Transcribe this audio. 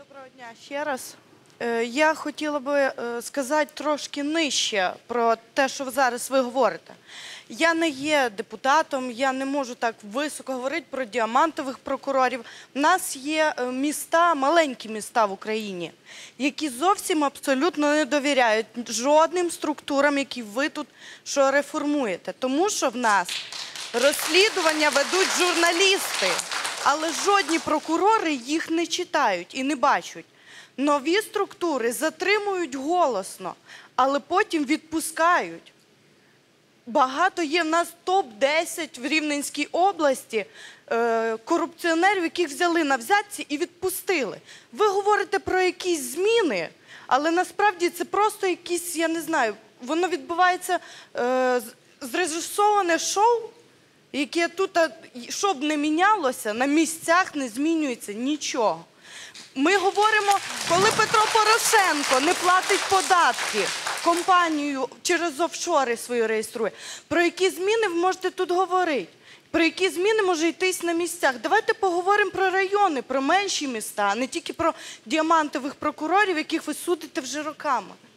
Доброго дня ще раз. Я хотіла би сказати трошки нижче про те, що зараз ви говорите. Я не є депутатом, я не можу так високо говорити про діамантових прокурорів. У нас є міста, маленькі міста в Україні, які зовсім абсолютно не довіряють жодним структурам, які ви тут що реформуєте. Тому що в нас розслідування ведуть журналісти, але жодні прокурори їх не читають і не бачать. Нові структури затримують голосно, але потім відпускають. Багато є в нас топ-10 в Рівненській області корупціонерів, яких взяли на взятці і відпустили. Ви говорите про якісь зміни, але насправді це просто якісь, я не знаю, воно відбувається зрежисоване шоу, яке тут, щоб не мінялося, на місцях не змінюється нічого. Ми говоримо, коли Петро Порошенко не платить податки, компанію через офшори свою реєструє, про які зміни ви можете тут говорити? Про які зміни може йтись на місцях? Давайте поговоримо про райони, про менші міста, а не тільки про діамантових прокурорів, яких ви судите вже роками.